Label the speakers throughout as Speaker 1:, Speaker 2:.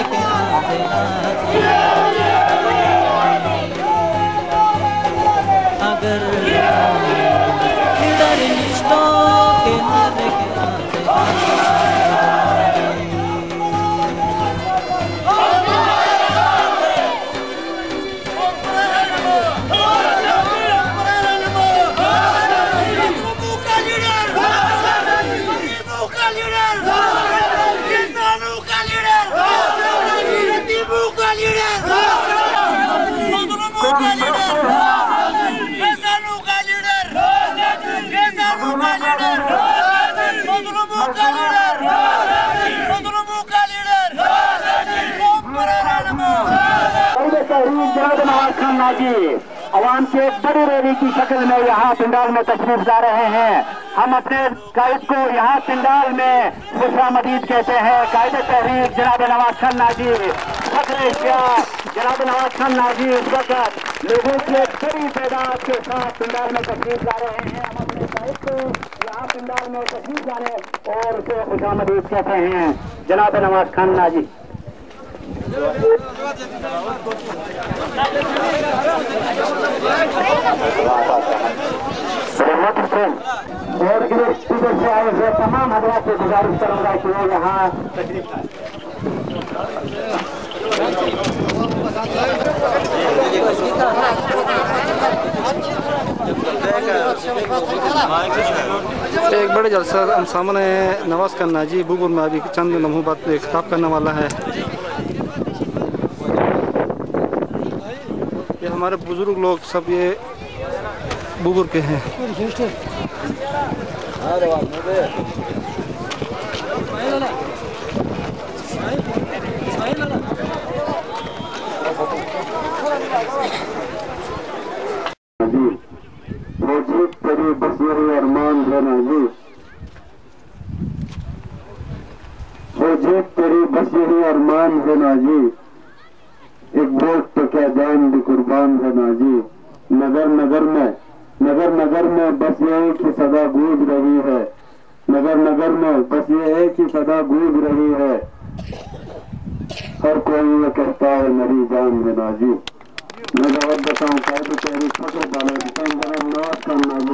Speaker 1: जनाब नवाज खान नाजी अवाम के एक बड़ी रैली की शक्ल में यहाँ पिंडाल में तशरीफ ला रहे हैं। हम अपने कायद को यहाँ पिंडाल में खुशामदीद कहते हैं। कायद तहरीक जनाब नवाज खान नाजी, फखरे शाह जनाब नवाज खान नाजी इस वक्त लोगों की एक बड़ी तादाद के साथ पिंडाल में तशरीफ ला रहे हैं। हम अपने कायद को यहाँ पिंडाल में तशरीफ लाने और उसे खुशामदीद कहते हैं जनाब नवाज खान नाजी। और इधर से आए हुए तमाम हजरात से गुजारिश करूंगा कि वो यहाँ तशरीफ लाएं।
Speaker 2: एक बड़े जलसा हम सामने नवाज खान नाजी बुबुर में अभी चंद लम्हों बाद खिताब करने वाला है। ये हमारे बुजुर्ग लोग सब ये बुबुर के हैं।
Speaker 1: तेरी बस यही अरमान है नाजी, तेरी बस यही अरमान है नाजी, एक वोट तो क्या जान भी कुर्बान है नाजी। नगर नगर में बस ये एक ही सदा गूंज रही है, नगर नगर में बस ये एक ही सदा गूंज रही है। हर कोई ये कहता है मेरी जान है नाजी। मैं जवाब बताऊँ कायदे तहरीक फखर वाले जनाब नवाज खान नाजी।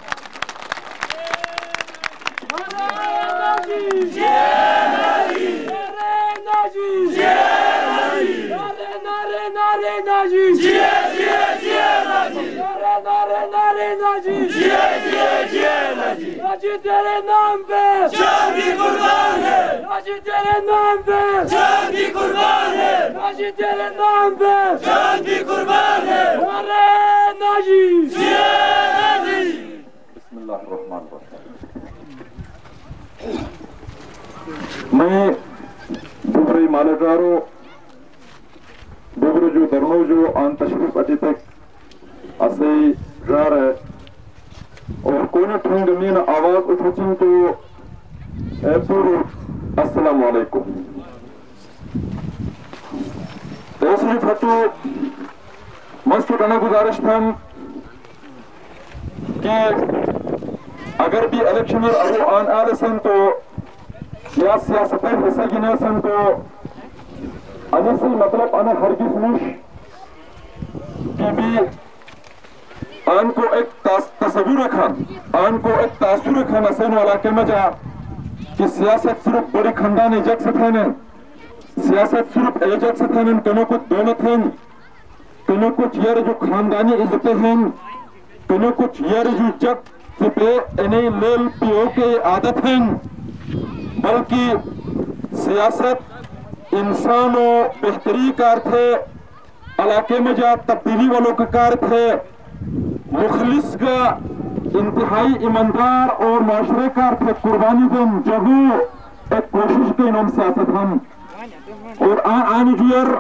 Speaker 3: नाजी तेरे नाम पे जान भी कुर्बान है, नाजी तेरे नाम पे जान भी कुर्बान है, नाजी तेरे नाम पे जान भी कुर्बान है। अरे नाजी
Speaker 4: मैं बुबरी मालेगारो बुबरू जो दरनो जो आन तशरीफ अटी तक असे जा रहे और कोई ठंड में आवाज उठचिन तो अस्सलाम वालेकुम। दूसरी फटो मस्त करना गुजारिश था कि अगर भी इलेक्शन आन आले सन तो या सियासत हिस्सा गिने सन तो अने से मतलब अने हरगिज मुश कि भी आन को एक तस्वीर रखा, आन को एक तासुर रखा नसन वाला के मजा कि सियासत सिर्फ बड़ी खानदान इज्जत से थे, सियासत सिर्फ इज्जत से थे, तनो कुछ दोनों थे, तनो कुछ ये जो खानदानी इज्जतें हैं, तनो कुछ ये जो इज्जत से पे इन्हें लेल पियो के आदत हैं, बल्कि सियासत इंसानों बेहतरी का अर्थ है, इलाके में जा तब्दीली वालों का कार्य है, मुखलिस का इंतहाई ईमानदार और माशरे का अर्थ है कुर्बानी दम जगू एक कोशिश के नाम सियासत हम और आने जुयर